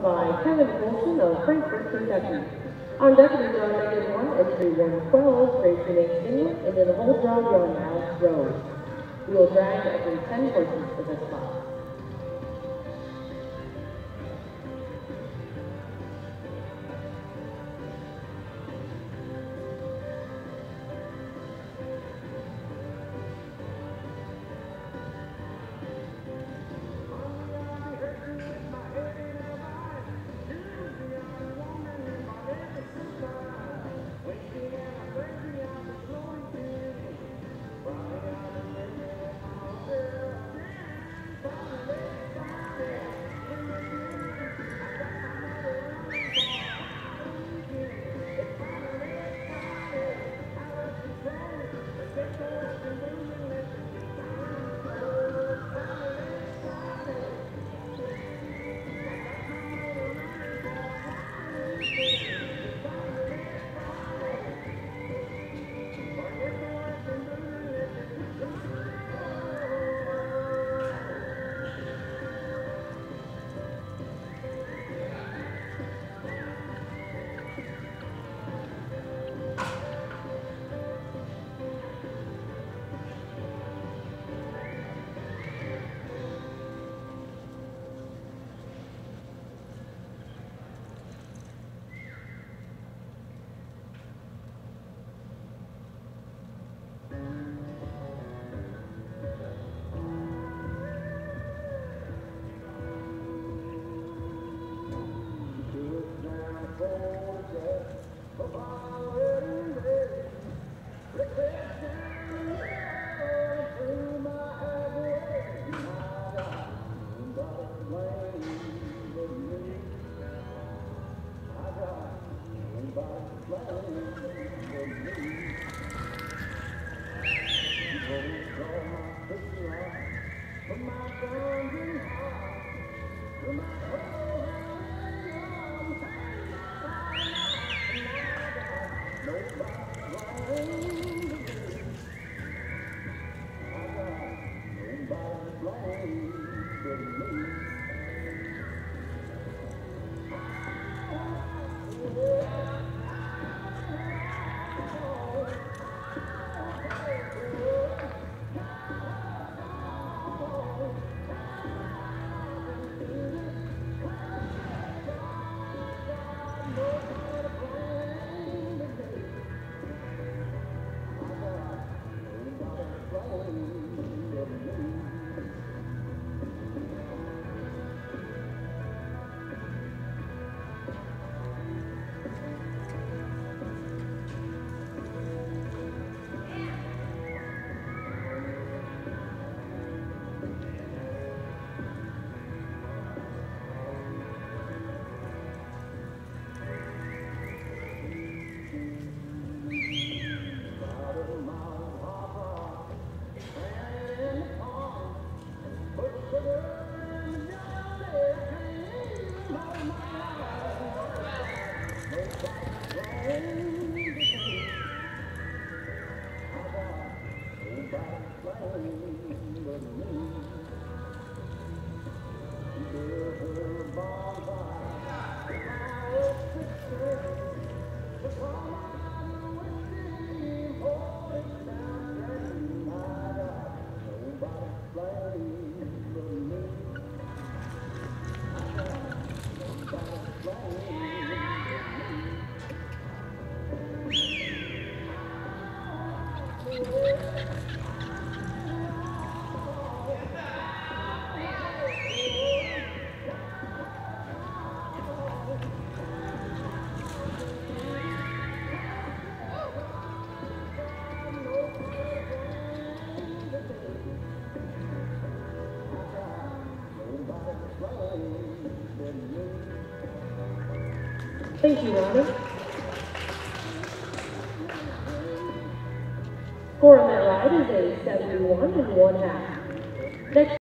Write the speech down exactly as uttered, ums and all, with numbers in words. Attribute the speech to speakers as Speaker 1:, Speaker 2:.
Speaker 1: by Kevin Colson of Frankfort, Kentucky. On deck is draw negative one, entry one twelve, racing Nate Singlet, and in the whole draw going Alex Rose. We will drag every ten horses for this spot. Thank you, Rhonda. Score on that ride is a seventy-one and one half. Next